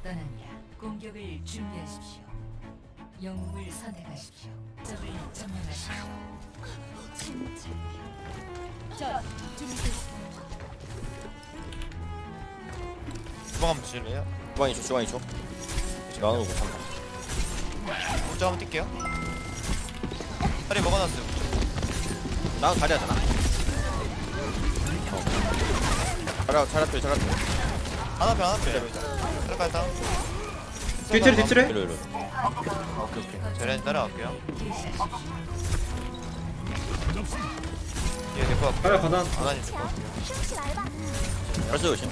떠납니다. 공격을 준비하십시오. 영웅을 선택하십시오. 적을 점령하십시오. 자, 준비됐습니다. 주방 한번 드실래요? 주방이 줘, 주방이 줘. 지금 안 오고 산다. 먼저 한번 뛸게요. 다리 먹어놨어요. 나는 다리 하잖아. 자라 필. 안 앞에. 들어갈다. 뒤틀에 이리로. 오케이. 저래 따라갈게요. 얘 내거 가라 가다. 안하니 줄것 같아요. 벌써 조심.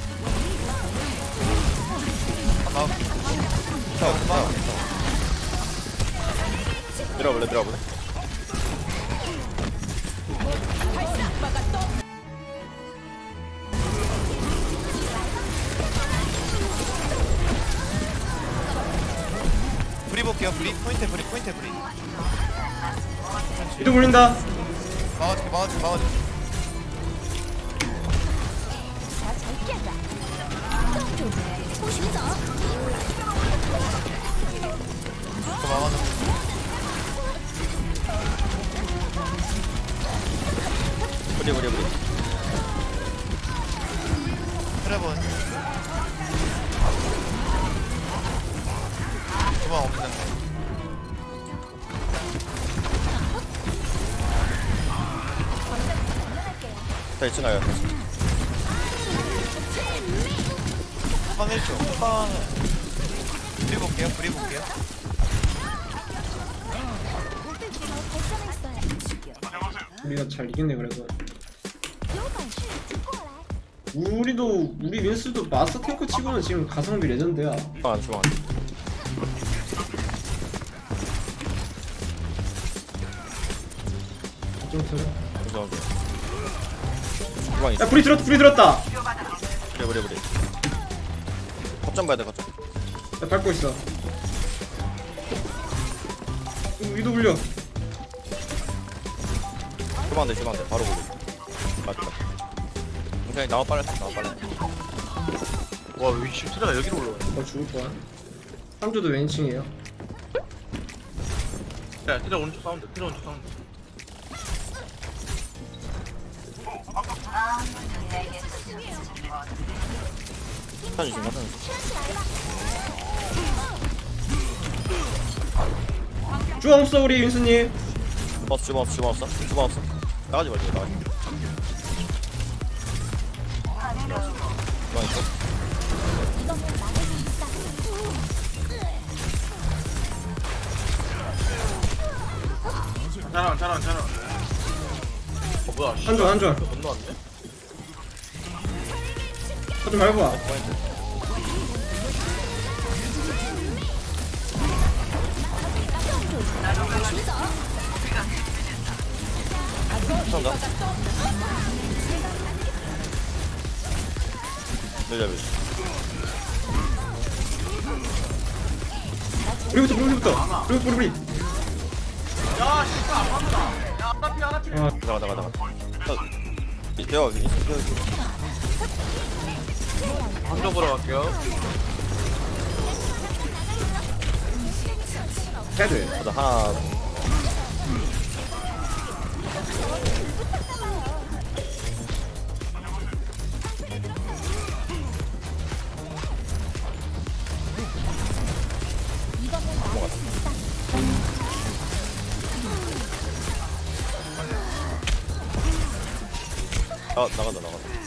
아, 밀어볼래. 브리 볼게요. 브리 포인트 브리. 이도 물린다. 막아줄게. 저 막아놓고. 브리. 트래본. 주방 없는데. 자, 2층 가요. 후방 1초. 후방. 브리 볼게요. 우리가 잘 이겼네 그래도. 우리 윈스도 마스터 탱커 치고는 지금 가성비 레전드야. 주방. 좀 더. 주방 있어. 야 불이 들었다. 브리. 거점 봐야 돼, 거점. 야 밟고 있어. 위도 불려. 주방 돼. 바로 보고. 맞다. 그냥 나와 빨리. 와, 위시 트래가 여기로 올라오네. 죽을 거야. 3조도 왼층이에요. 야, 트래 오른쪽 사운드. 사진 좀 하자. 주방 없어 우리 윈스님. 주방 없어. 나가지 말자. 주방 있어. 잘하. 뭐야? 한조. 건너왔네? 좀 밟아. 상다. 밀자. 우리부터. 우리. 야, 진짜 아파다. 야, 하나 필. 나가. 대화. 한쪽 보러 갈게요. 해야 돼. 가자. 하나. 나가자.